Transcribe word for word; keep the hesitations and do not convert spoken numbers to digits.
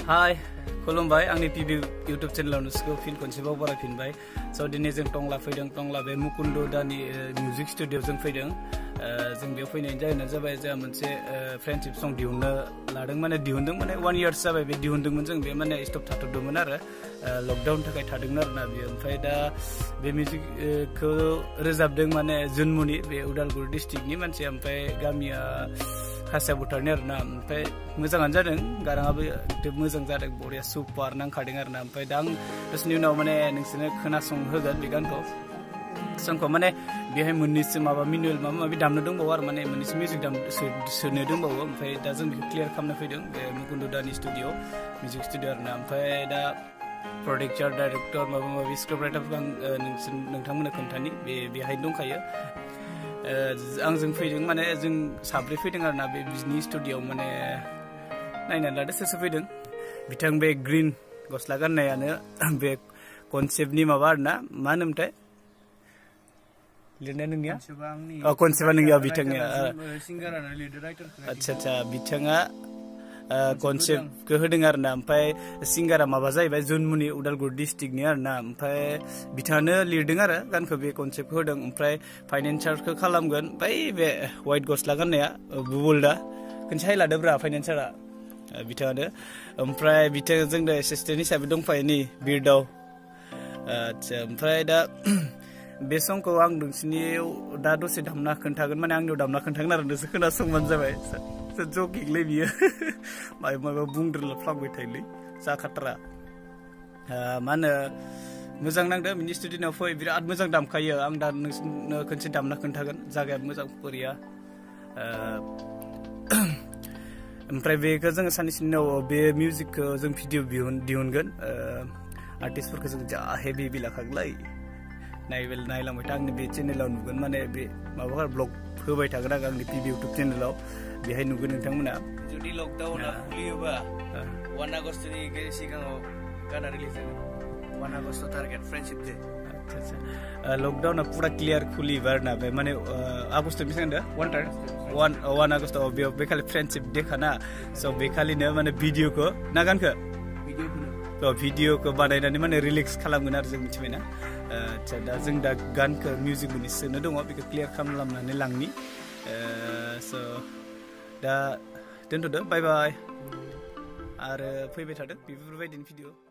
Hi, खुलुमबाय आंनि TV YouTube चेनेलाव नोंसोरखौ फिन खनसेबाव बरायफिनबाय। स' दिनै जों टंला फैदों, टंला बे मुकुन्द दानि मिउजिक स्टुडिअ जों फैदों। जों बेयाव फैनायनि जाहोना जाबाय जोंहा मोनसे फ्रेन्डशिप सं दिहुननो लादों, माने दिहुनदों माने वन इयार्स जाबाय बे दिहुनदोंमोन जों बे माने स्टप थाथ'दोंमोन आरो लकडाउन थाखाय थादोंमोन आरोना बेयो। ओमफ्राय दा बे मिउजिकखौ रोजाबदों माने जुनमुनि बे उदालगुरि डिस्ट्रिक्टनि मानसि, ओमफ्राय गामिया खासिया बुथारनि आरोना। ओमफ्राय मोजाङानो जादों, गाराङाबो मोजां जादों, बरिया सुपार नांखादों आरोना। ओमफ्राय दा आं दसेनि उनाव माने नोंसोरनो खोनासंहोगोन बे गानखौ संखौ, माने बेहाय मोननैसो माबा मिनुएल माबा माबि दामनो दंबावो आरो माने मोननैसो मिउजिक दाम सोनो दंबावो। ओमफ्राय दा जों बेखौ क्लियार खालामनो फैदों बे मुकुन्द दानि स्टुडिअ मिउजिक स्टुडिअ आरोना। ओमफ्राय दा प्रडिउसार डाइरेक्टर माबा माबि स्क्रिप्ट राइटारफोरखौ आं नोंसोर नोंथांमोननो खोन्थानि बे बेहायनो दंखायो। आंजों फैदों माने जों साब्रै फैदों आरोना बे बिजनि स्टुडिअ, माने नायनानै लादो सोर सोर फैदों। बिथां बे ग्रिन गस्ला गाननायानो बे कनसेप्टनि माबा आरोना, मा होनोमोनथाय लिरनाया नोंनिया? अ कनसेप्टआ नोंनिया बिथांनिया। आदसा आदसा बिथाङा कनसेप्टखौ होदों आरोना। ओमफ्राय सिंगारा माबा जाहैबाय जुनमुनि उदालगुरि डिस्ट्रिक्टनि आरोना। ओमफ्राय बिथाङानो लिरदों आरो गानखौ बे कनसेप्टखौ होदों। ओमफ्राय फाइनेन्सारखौ खालामगोन बै बे वाइट गस्ला गाननाया बुबुलदा खनसे हाय लादोब्रा फाइनेन्सारा बिथाङानो। ओमफ्राय बिथाङा जों दा एसिस्टेन्ट हिसाबै दंफायो नै बिरदाव। आदसा ओमफ्राय दा बे संखौ आं नोंसिनियाव दा दसे दामना खोन्थागोन, माने आंनियाव दामना खोन्थागोन आरो नोंसोर खोनासंबानो जाबाय। जकिंलै बियो माबा माबा बुंद्रोलाफ्लांबाय थायोलै जाखाथारा। मा होनो मोजां नांदों मिनि स्टुडिअ'आव फै, बिराद मोजां दामखायो। आं दा नोंसोरनो खनसे दामना खोन्थागोन, जायगाया मोजां बोरिया। ओमफ्राय बेखौ जोङो साननैसोनि उनाव बे मिउजिकखौ जों भिडिअ दिहुनगोन। आर्टिस्टफोरखौ जों जा हेभि हेभि लाखागोनलै, नायलांबाय था आंनि बे चेनेलाव नुगोन, माने बे माबा ब्लग होबाय थागोन आं आंनि टिभि इउटुब चेनेलाव, बेहाय नुगोन नोंथांमोना। जुदि लकडाउना खुलियोबा वान आगस्टनि सिगाङाव गाना रिलिज जागोन। One August target friendship day. आदसा आदसा लकडाउना पुरा क्लियार खुलियोबा आरोना बे माने आगस्ट बेसेबां होनदों वान टार वान वान आगस्टआव बेयाव बे खालि फ्रेन्डशिप डे खाना। स' बे खालिनो माने भिडिअखौ ना गानखो भिडिअखौ बानायनानै माने रिलिक्स खालामगोन आरो जों मिथिबायना। आदसा दा जों दा गानखौ मिउजिक मोननै सोनो दङ, बेखौ क्लियार खालामनानै लांनि। स' दा दोनथ'दो, बाय बाय। आरो फैबाय थादों बेफोरबायदिनो भिडिअ।